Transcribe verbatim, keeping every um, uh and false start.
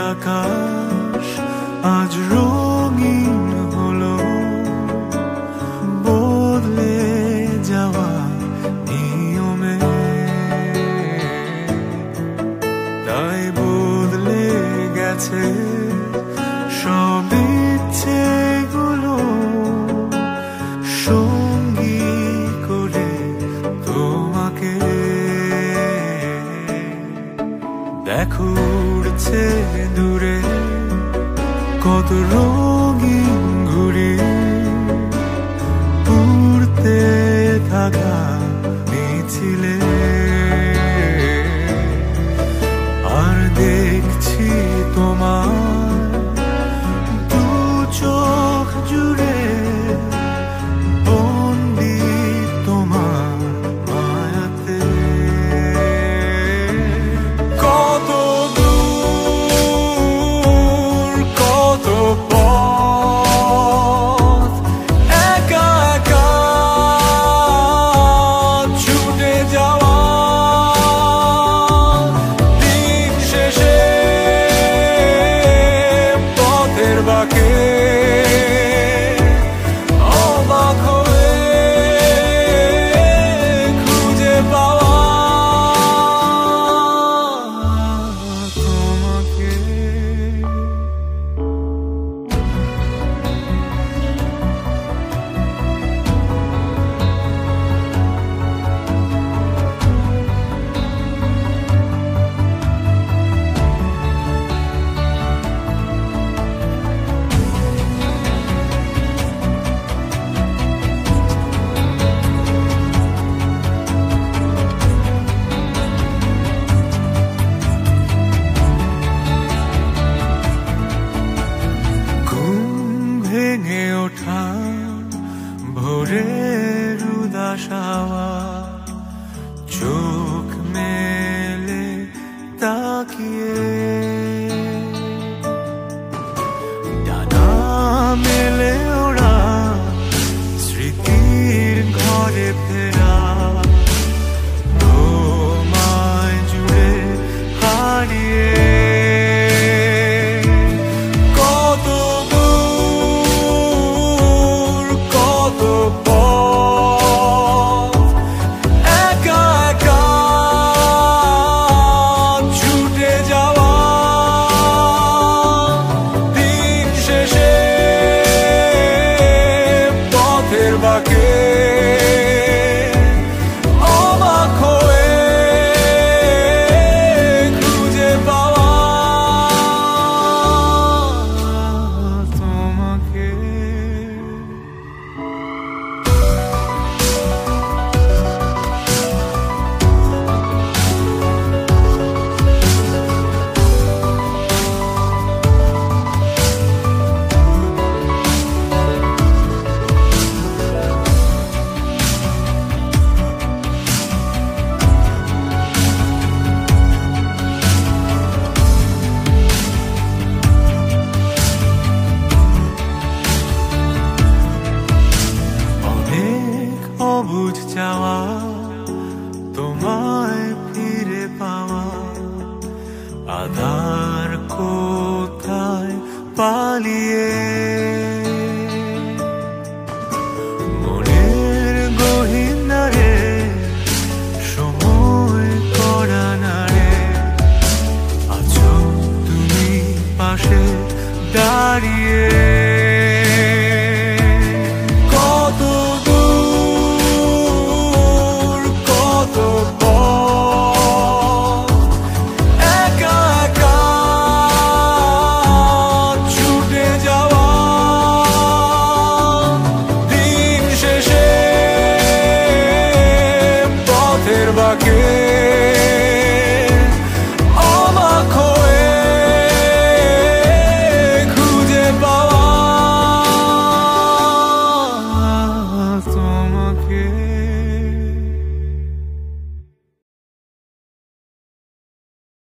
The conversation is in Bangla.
আকাশ আজ রঙিন হলো, বদলে যাওয়া নিয়মে, তাই বদলে গেছে সব ইচ্ছেগুলো, সঙ্গী করে তোমাকে। দেখো উড়ছে দূরে কত রঙিন ঘুড়ি, উড়তে থাকা মিছিলে, আর দেখছি তোমার দু চোখ জুড়ে বন্দি তোমার মায়াতে। কত দূর কত পথ একা একা ছুটে যাওয়া, দিন শেষে পথের বাঁকে অবাক হয়ে খুঁজে পাওয়া তোমাকে। ভেঙে ওঠা ভোরের উদাস হাওয়া, চোখ মেলে তাকিয়ে, ডানা মেলে ওরা স্মৃতির ঘরে ফেরা, তোমায় জুড়ে হারিয়ে। বাকে অবাক হয়ে খুঁজে পাওয়া তোমাকে। অবুঝ চাওয়া তোমায় ফিরে পাওয়া, আধার কোথায় পালিয়ে, মনের গহীনারে সময় করা নারে, আছো তুমি পাশে দাঁড়িয়ে।